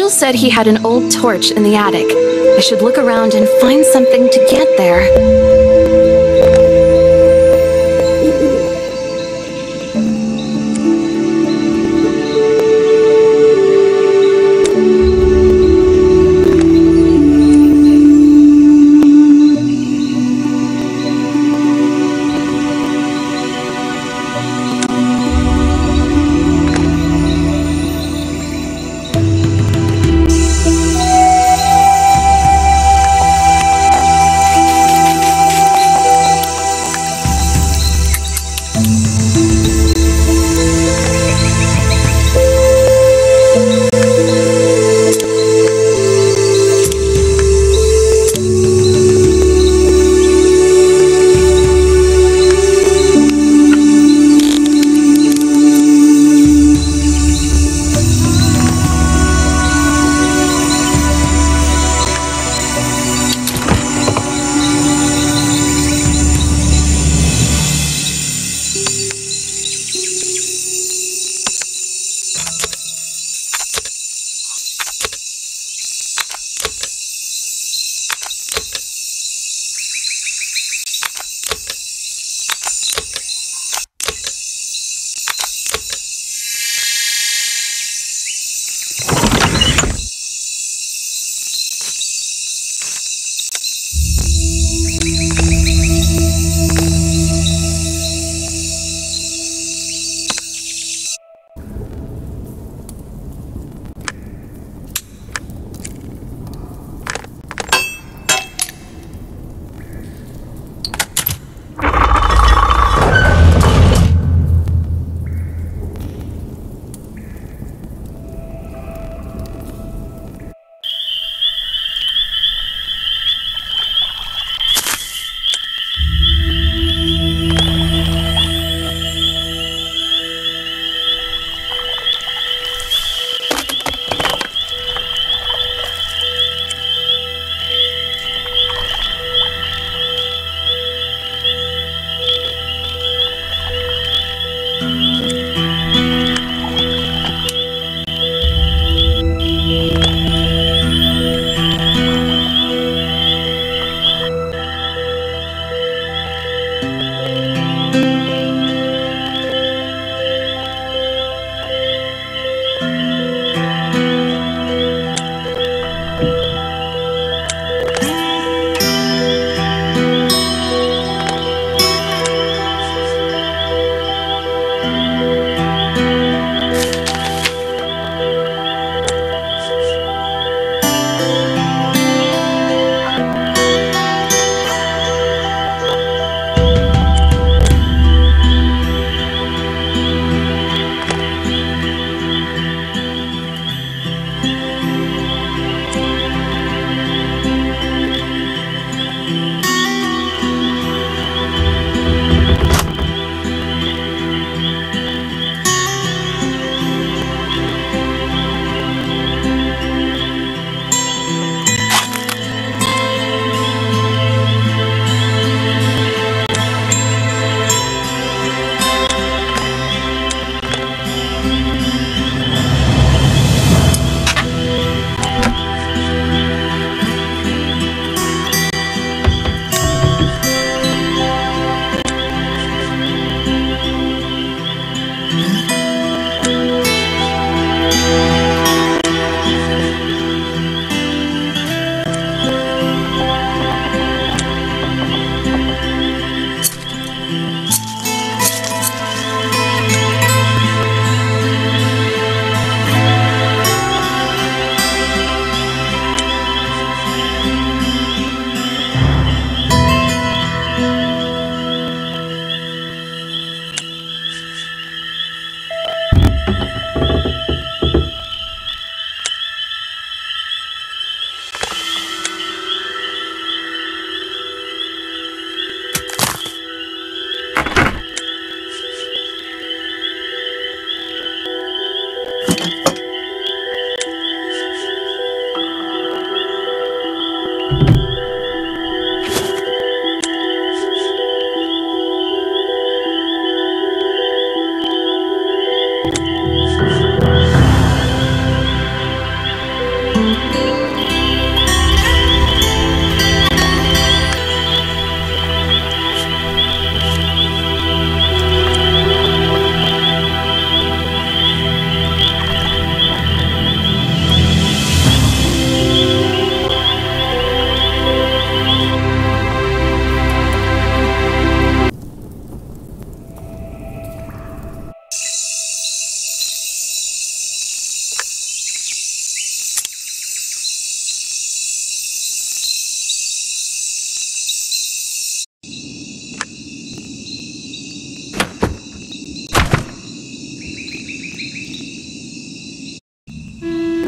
Nigel said he had an old torch in the attic. I should look around and find something to get there.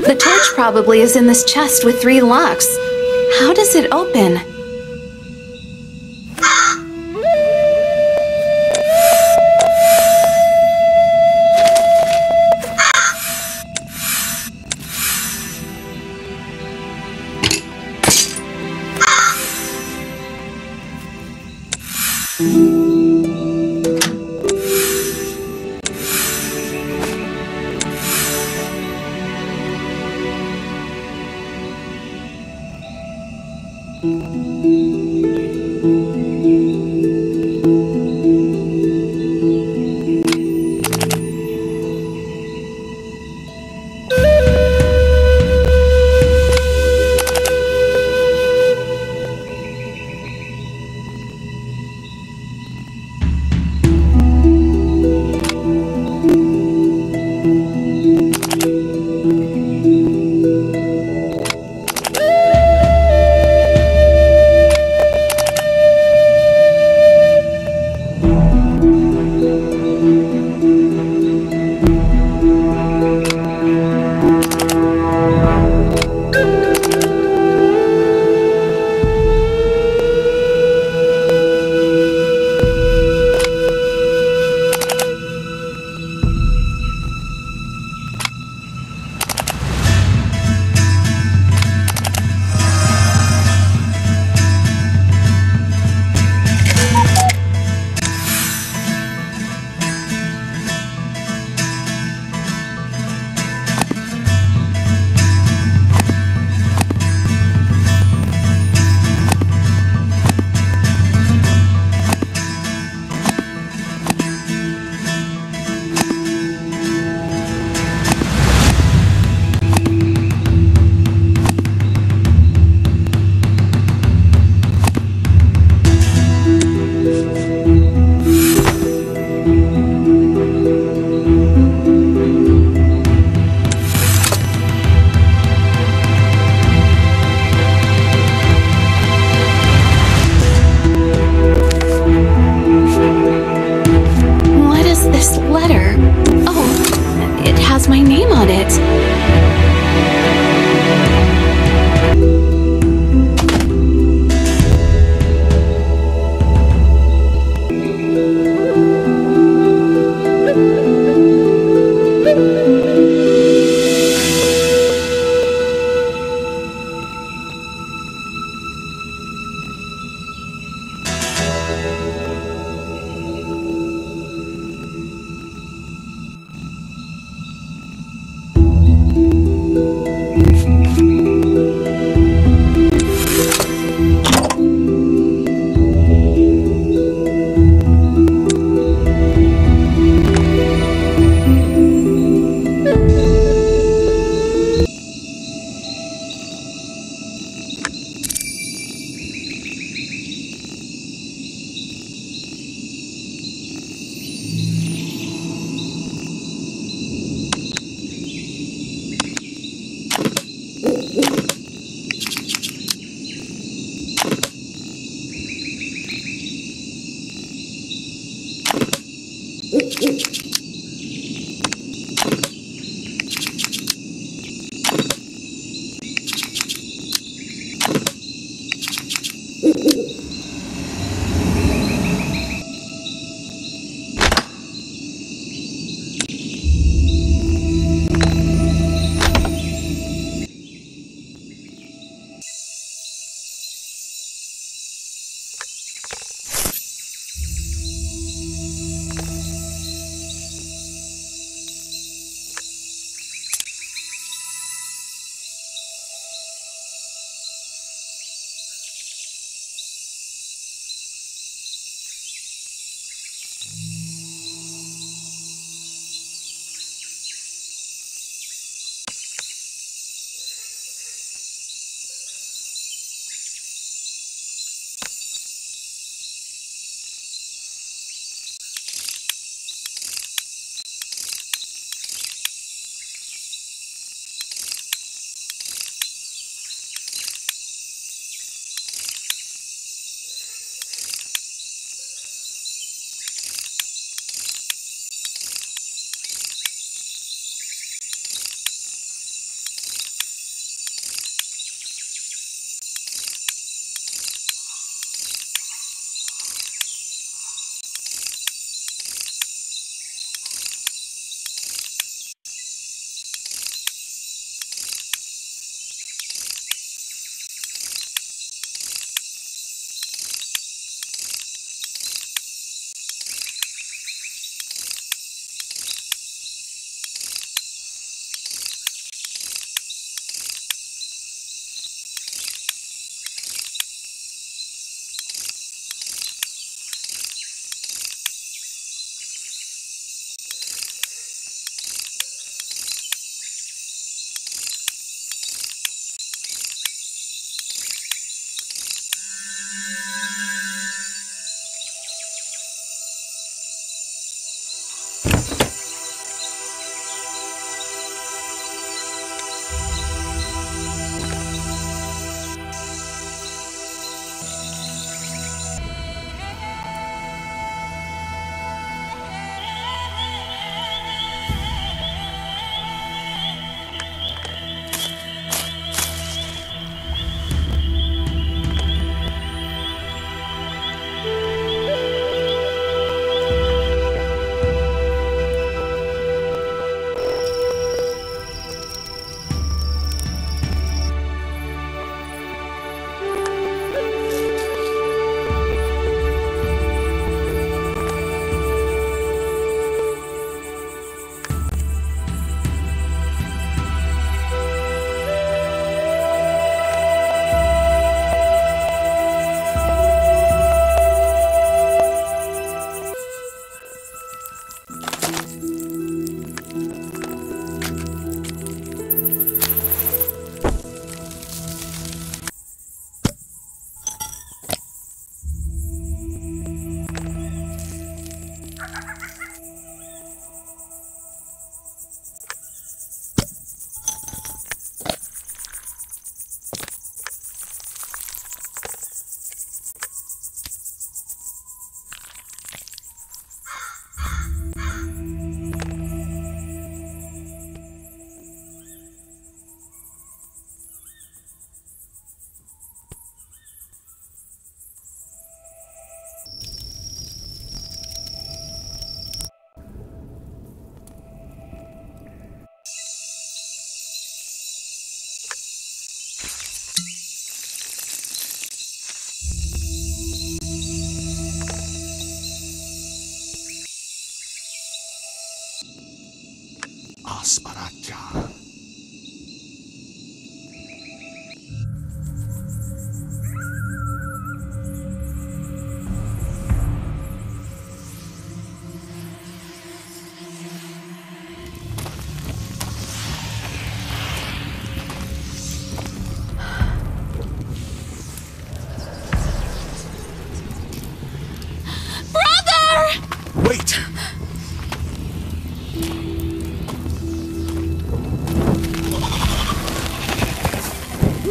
The torch probably is in this chest with 3 locks. How does it open? My name on it.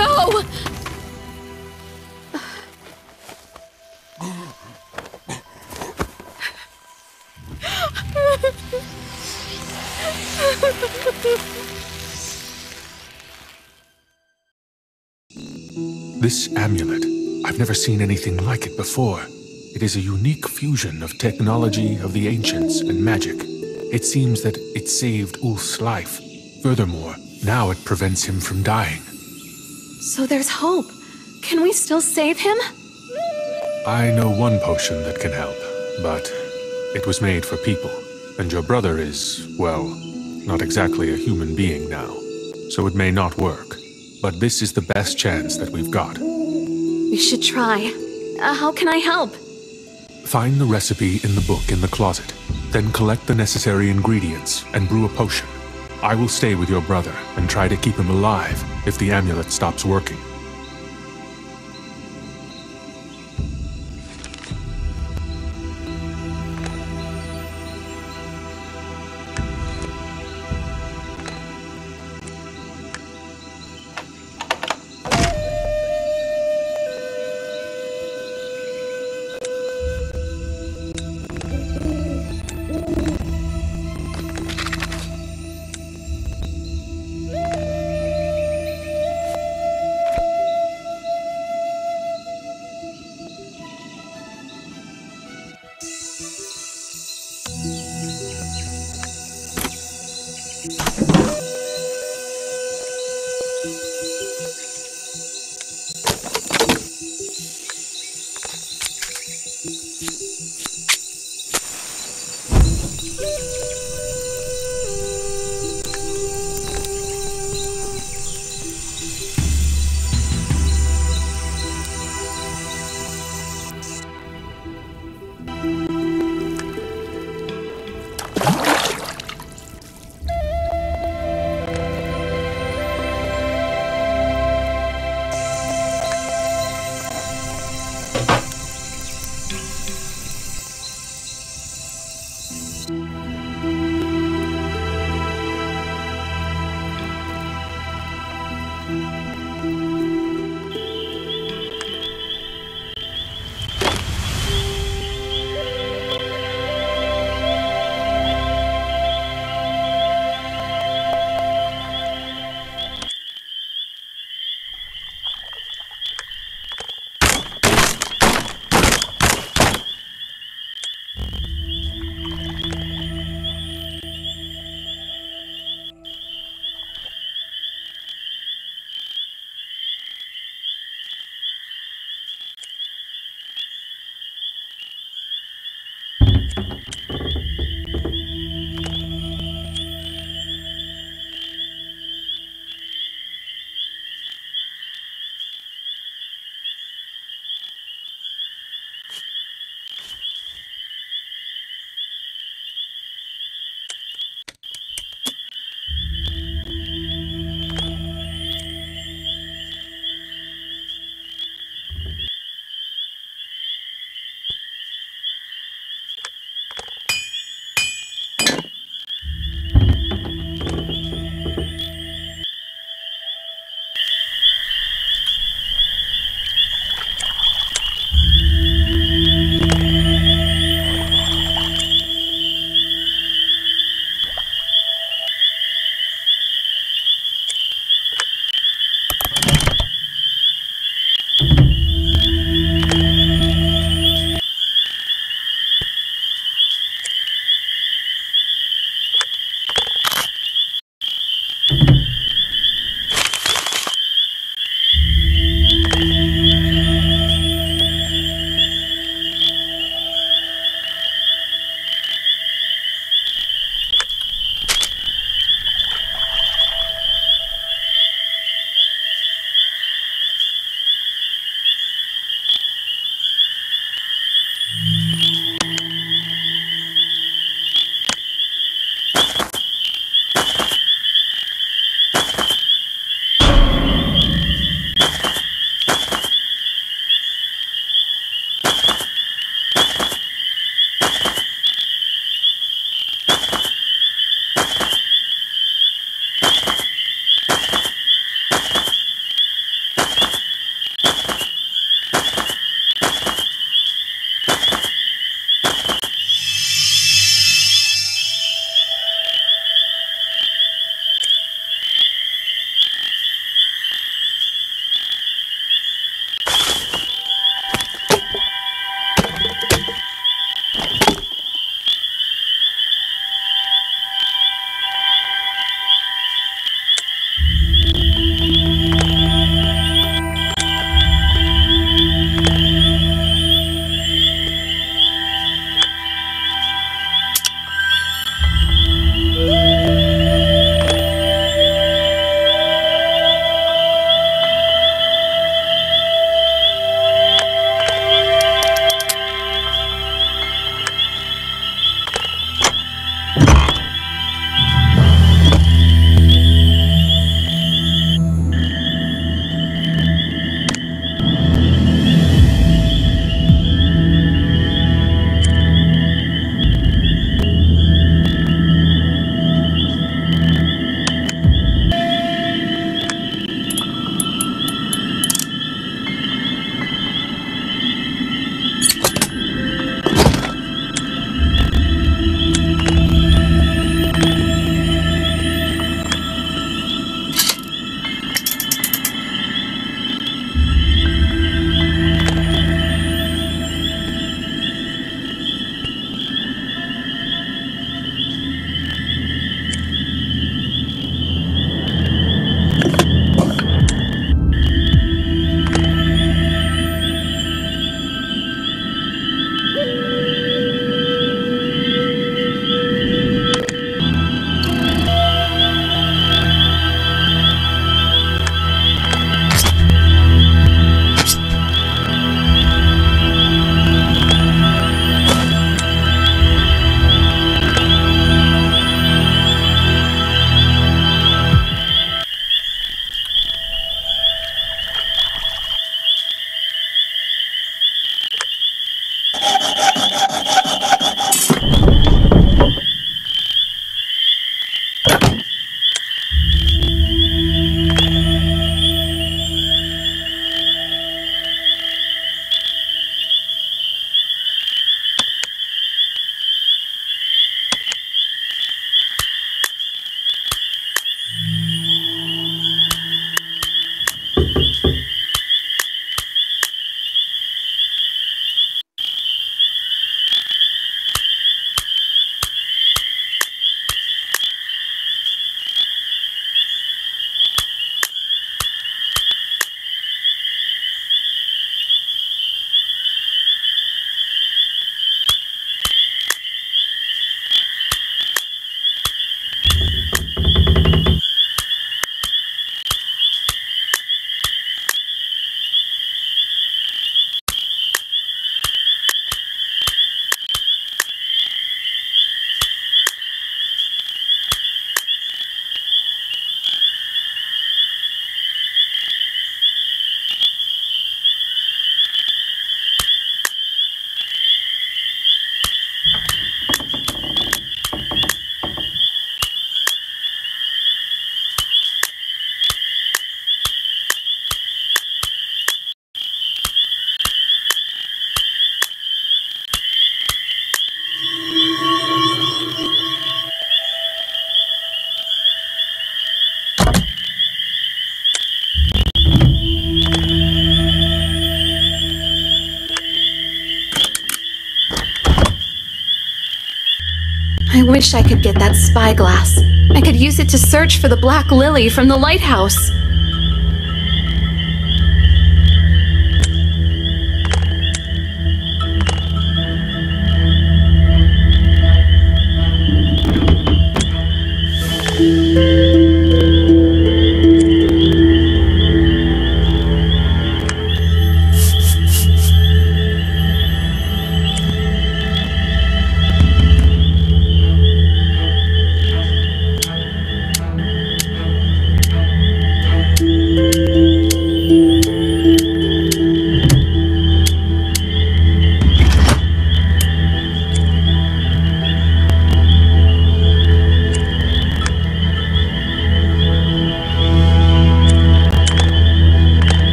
no! This amulet, I've never seen anything like it before. It is a unique fusion of technology of the ancients and magic. It seems that it saved Ulf's life. Furthermore, now it prevents him from dying. So there's hope. Can we still save him? I know one potion that can help, but it was made for people. And your brother is, well, not exactly a human being now. So it may not work. But this is the best chance that we've got. We should try. How can I help? Find the recipe in the book in the closet. Then collect the necessary ingredients and brew a potion. I will stay with your brother and try to keep him alive if the amulet stops working. wish I could get that spyglass. I could use it to search for the Black Lily from the lighthouse.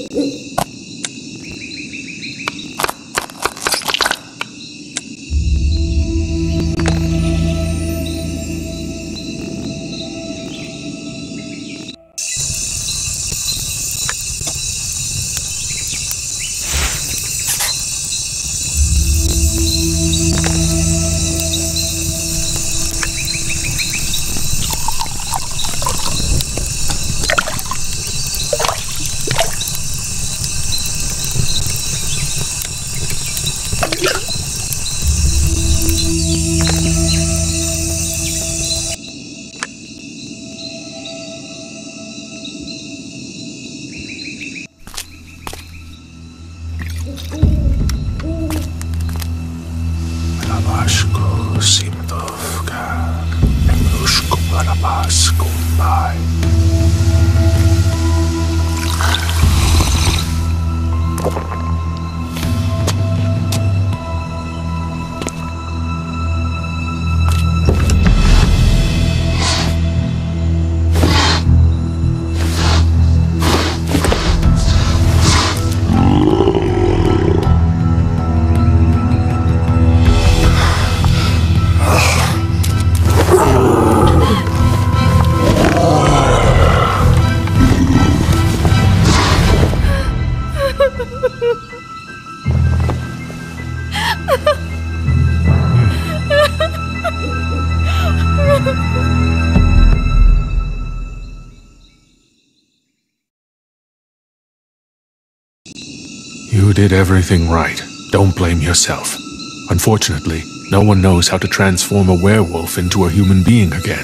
You did everything right. Don't blame yourself. Unfortunately, no one knows how to transform a werewolf into a human being again.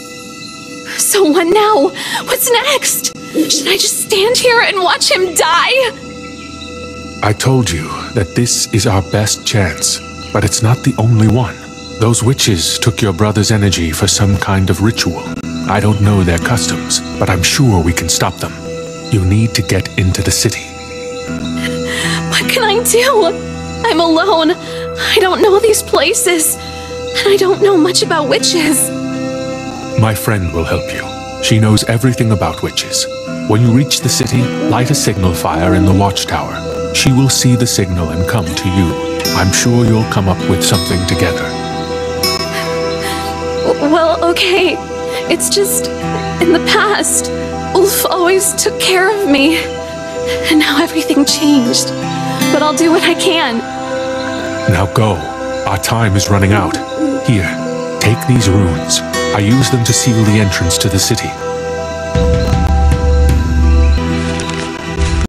So what now? What's next? Should I just stand here and watch him die? I told you that this is our best chance, but it's not the only one. Those witches took your brother's energy for some kind of ritual. I don't know their customs, but I'm sure we can stop them. You need to get into the city. What can I do? I'm alone. I don't know these places, and I don't know much about witches. My friend will help you. She knows everything about witches. When you reach the city, light a signal fire in the watchtower. She will see the signal and come to you. I'm sure you'll come up with something together. Well, okay. It's just, in the past, Ulf always took care of me. And now everything changed. But I'll do what I can. Now go. Our time is running out. Here, take these runes. I use them to seal the entrance to the city.